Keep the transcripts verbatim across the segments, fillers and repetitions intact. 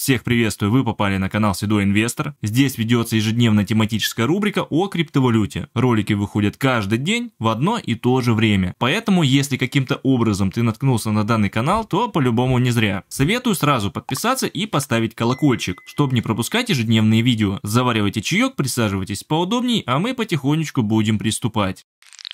Всех приветствую, вы попали на канал Седой Инвестор. Здесь ведется ежедневная тематическая рубрика о криптовалюте. Ролики выходят каждый день в одно и то же время. Поэтому, если каким-то образом ты наткнулся на данный канал, то по-любому не зря. Советую сразу подписаться и поставить колокольчик, чтобы не пропускать ежедневные видео. Заваривайте чаек, присаживайтесь поудобней, а мы потихонечку будем приступать.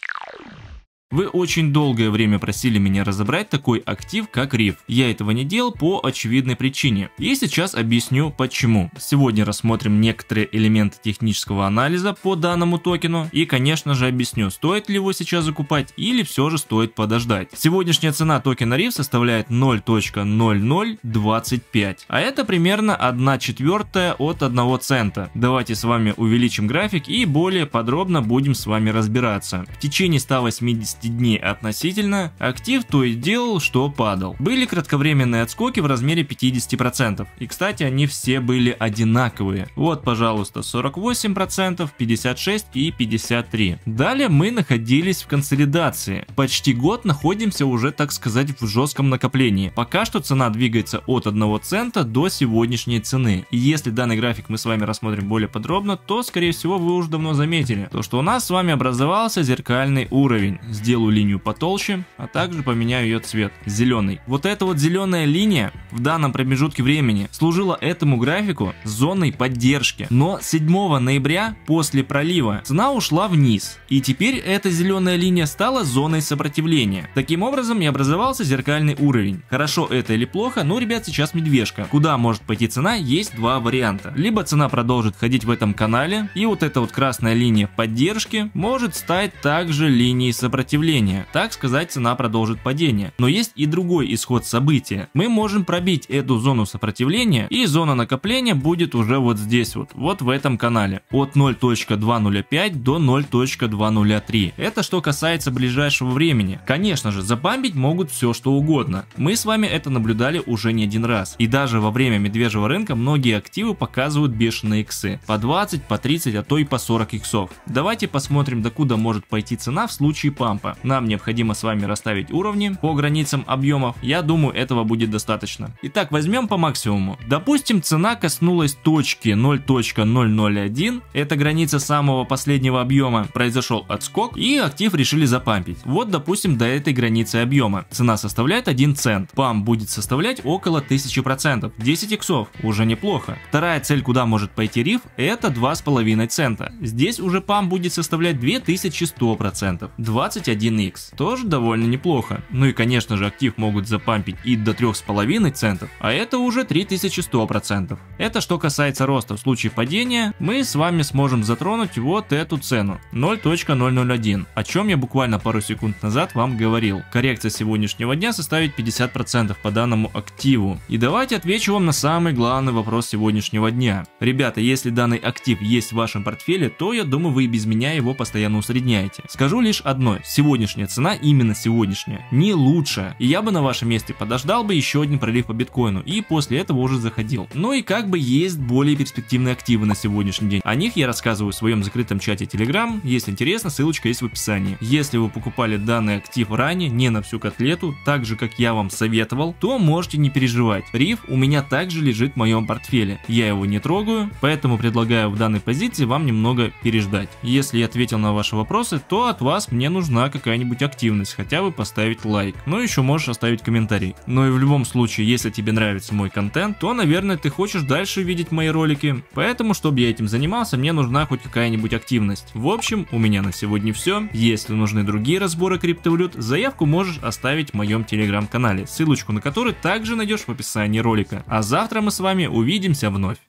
Вы очень долгое время просили меня разобрать такой актив, как риф. Я этого не делал по очевидной причине. И сейчас объясню почему. Сегодня рассмотрим некоторые элементы технического анализа по данному токену. И, конечно же, объясню, стоит ли его сейчас закупать или все же стоит подождать. Сегодняшняя цена токена риф составляет ноль целых ноль ноль двадцать пять. А это примерно одна четвертая от одного цента. Давайте с вами увеличим график и более подробно будем с вами разбираться. В течение ста восьмидесяти дней относительно, актив то и делал, что падал. Были кратковременные отскоки в размере пятидесяти процентов. И, кстати, они все были одинаковые. Вот, пожалуйста, сорок восемь процентов, пятьдесят шесть процентов и пятьдесят три процента. Далее мы находились в консолидации. Почти год находимся уже, так сказать, в жестком накоплении. Пока что цена двигается от одного цента до сегодняшней цены. И если данный график мы с вами рассмотрим более подробно, то, скорее всего, вы уже давно заметили, то, что у нас с вами образовался зеркальный уровень. Сделаю линию потолще, а также поменяю ее цвет. Зеленый. Вот эта вот зеленая линия в данном промежутке времени служила этому графику зоной поддержки. Но седьмого ноября после пролива цена ушла вниз. И теперь эта зеленая линия стала зоной сопротивления. Таким образом и образовался зеркальный уровень. Хорошо это или плохо, но, ребят, сейчас медвежка. Куда может пойти цена, есть два варианта. Либо цена продолжит ходить в этом канале, и вот эта вот красная линия поддержки может стать также линией сопротивления. Так сказать, цена продолжит падение. Но есть и другой исход события. Мы можем пробить эту зону сопротивления, и зона накопления будет уже вот здесь вот, вот в этом канале. От ноль целых две ноль пять до ноль целых две ноль три. Это что касается ближайшего времени. Конечно же, запампить могут все что угодно. Мы с вами это наблюдали уже не один раз. И даже во время медвежьего рынка многие активы показывают бешеные иксы. По двадцать, по тридцать, а то и по сорок иксов. Давайте посмотрим, докуда может пойти цена в случае пампа. Нам необходимо с вами расставить уровни по границам объемов. Я думаю, этого будет достаточно. Итак, возьмем по максимуму. Допустим, цена коснулась точки ноль целых ноль ноль один. Это граница самого последнего объема. Произошел отскок, и актив решили запампить. Вот, допустим, до этой границы объема. Цена составляет один цент. Памп будет составлять около тысячи процентов. десять иксов. Уже неплохо. Вторая цель, куда может пойти риф, это два с половиной цента. Здесь уже памп будет составлять две тысячи сто процентов. двадцать один икс. Тоже довольно неплохо. Ну и, конечно же, актив могут запампить и до трёх с половиной центов, а это уже три тысячи сто процентов. Это что касается роста. В случае падения мы с вами сможем затронуть вот эту цену ноль целых ноль ноль один, о чем я буквально пару секунд назад вам говорил. Коррекция сегодняшнего дня составит пятьдесят процентов по данному активу. И давайте отвечу вам на самый главный вопрос сегодняшнего дня. Ребята, если данный актив есть в вашем портфеле, то я думаю, вы и без меня его постоянно усредняете. Скажу лишь одно: сегодняшняя цена, именно сегодняшняя, не лучшая. И я бы на вашем месте подождал бы еще один пролив по биткоину и после этого уже заходил. Ну и как бы есть более перспективные активы на сегодняшний день. О них я рассказываю в своем закрытом чате Telegram. Если интересно, ссылочка есть в описании. Если вы покупали данный актив ранее, не на всю котлету, так же как я вам советовал, то можете не переживать. риф у меня также лежит в моем портфеле. Я его не трогаю, поэтому предлагаю в данной позиции вам немного переждать. Если я ответил на ваши вопросы, то от вас мне нужна какая-нибудь активность, хотя бы поставить лайк. Ну еще можешь оставить комментарий. Но и в любом случае, если тебе нравится мой контент, то, наверное, ты хочешь дальше видеть мои ролики. Поэтому, чтобы я этим занимался, мне нужна хоть какая-нибудь активность. В общем, у меня на сегодня все. Если нужны другие разборы криптовалют, заявку можешь оставить в моем телеграм-канале, ссылочку на который также найдешь в описании ролика. А завтра мы с вами увидимся вновь.